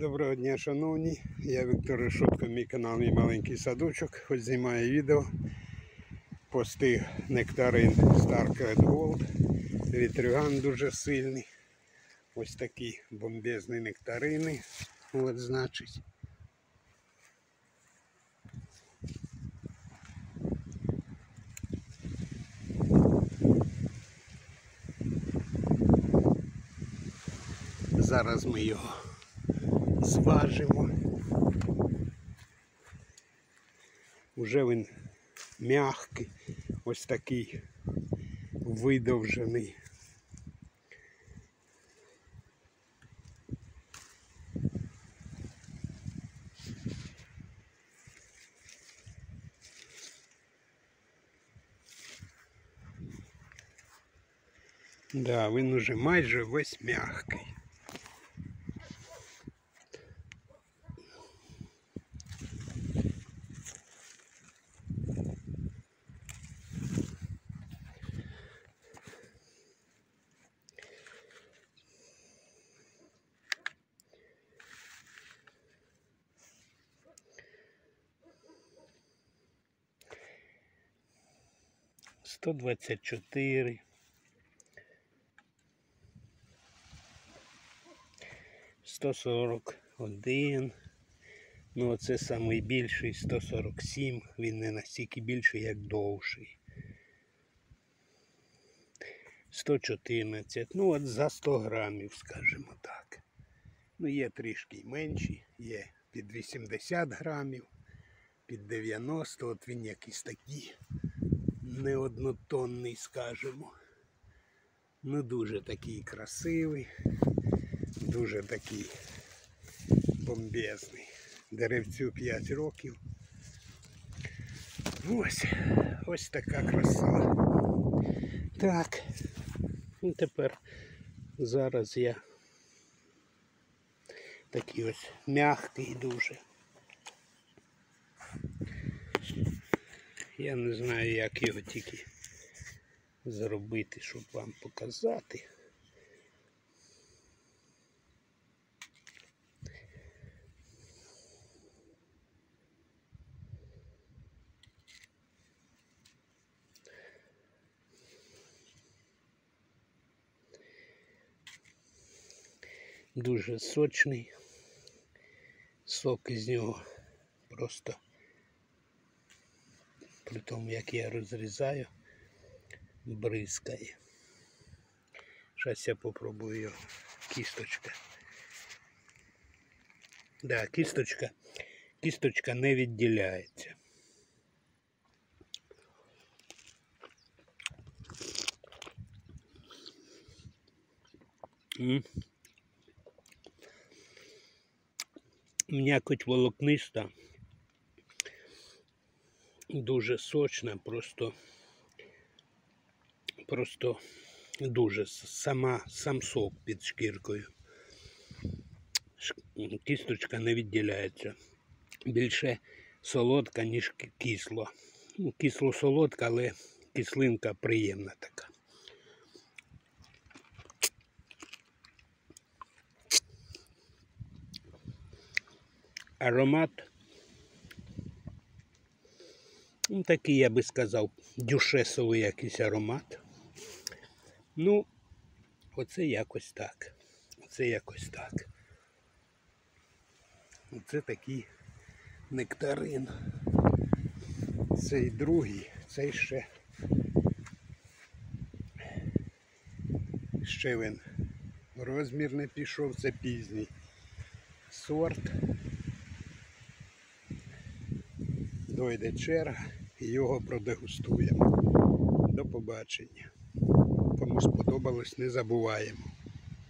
Доброго дня, шановні, я Віктор Решетко, мій канал «Мій маленький садочок». Хоч знімаю відео, постиг нектарин Stark Red Gold, вітрюган дуже сильний. Ось такі бомбезні нектарини, от значить. Зараз ми його зважимо. Уже він м'який, ось такий видовжений. Да, він уже майже весь м'який. Сто 124, 141, ну оце найбільший 147, він не настільки більший, як довший. 114, ну от за 100 грамів, скажімо так. Ну є трішки менші, є під 80 грамів, під 90, от він якийсь такий неоднотонний, скажімо. Ну дуже такий красивий, дуже такий бомбезний. Деревцю 5 років. Ось така краса. Так, і тепер зараз я такий ось м'який дуже. Я не знаю, як його тільки зробити, щоб вам показати. Дуже сочний, сок із нього просто, при тому як я розрізаю, бризкає. Зараз я попробую його. Кісточка. Да, кісточка не відділяється. М'якоть волокниста, дуже сочна, просто дуже, сам сок під шкіркою. Кісточка не відділяється. Більше солодка, ніж кисло. Кисло-солодка, але кислинка приємна така. Аромат такий, я би сказав, дюшесовий якийсь аромат. Ну, оце якось так. Оце такий нектарин. Цей другий, цей ще він розмір не пішов, це пізній сорт. Дойде черга і його продегустуємо. До побачення. Кому сподобалось, не забуваємо.